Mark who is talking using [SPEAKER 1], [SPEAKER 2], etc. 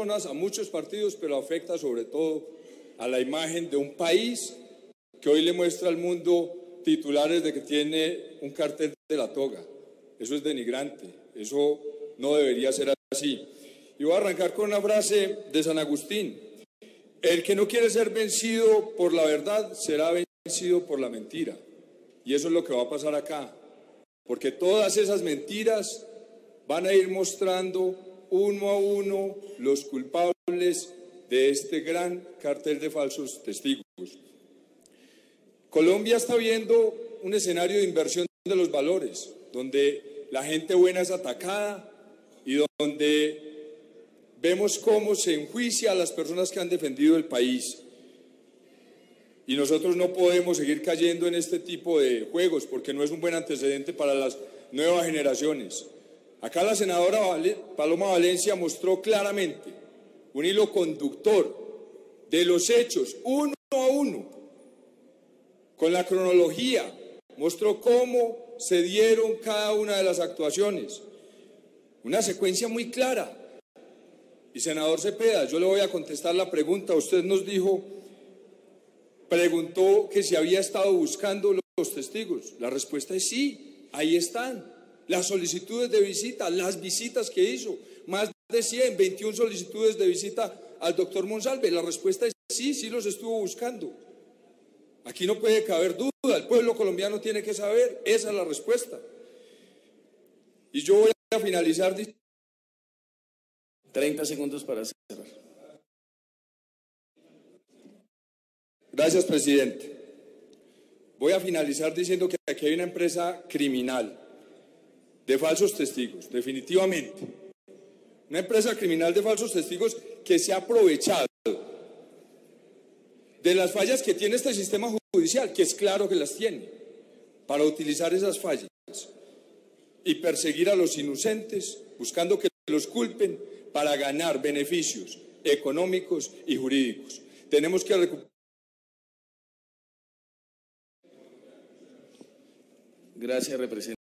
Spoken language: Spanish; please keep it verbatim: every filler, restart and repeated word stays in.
[SPEAKER 1] personas, a muchos partidos, pero afecta sobre todo a la imagen de un país que hoy le muestra al mundo titulares de que tiene un cartel de la toga. Eso es denigrante, eso no debería ser así. Y voy a arrancar con una frase de San Agustín: el que no quiere ser vencido por la verdad será vencido por la mentira. Y eso es lo que va a pasar acá, porque todas esas mentiras van a ir mostrando uno a uno los culpables de este gran cartel de falsos testigos. Colombia está viendo un escenario de inversión de los valores, donde la gente buena es atacada y donde vemos cómo se enjuicia a las personas que han defendido el país. Y nosotros no podemos seguir cayendo en este tipo de juegos porque no es un buen antecedente para las nuevas generaciones. Acá la senadora Paloma Valencia mostró claramente un hilo conductor de los hechos, uno a uno, con la cronología, mostró cómo se dieron cada una de las actuaciones. Una secuencia muy clara. Y senador Cepeda, yo le voy a contestar la pregunta. Usted nos dijo, preguntó que si había estado buscando los testigos. La respuesta es sí, ahí están. Las solicitudes de visita, las visitas que hizo, más de cien, veintiuna solicitudes de visita al doctor Monsalve. La respuesta es sí, sí los estuvo buscando. Aquí no puede caber duda, el pueblo colombiano tiene que saber, esa es la respuesta. Y yo voy a finalizar.
[SPEAKER 2] treinta segundos para cerrar.
[SPEAKER 1] Gracias, presidente. Voy a finalizar diciendo que aquí hay una empresa criminal de falsos testigos, definitivamente. Una empresa criminal de falsos testigos que se ha aprovechado de las fallas que tiene este sistema judicial, que es claro que las tiene, para utilizar esas fallas y perseguir a los inocentes, buscando que los culpen para ganar beneficios económicos y jurídicos. Tenemos que recuperar.
[SPEAKER 2] Gracias, representante.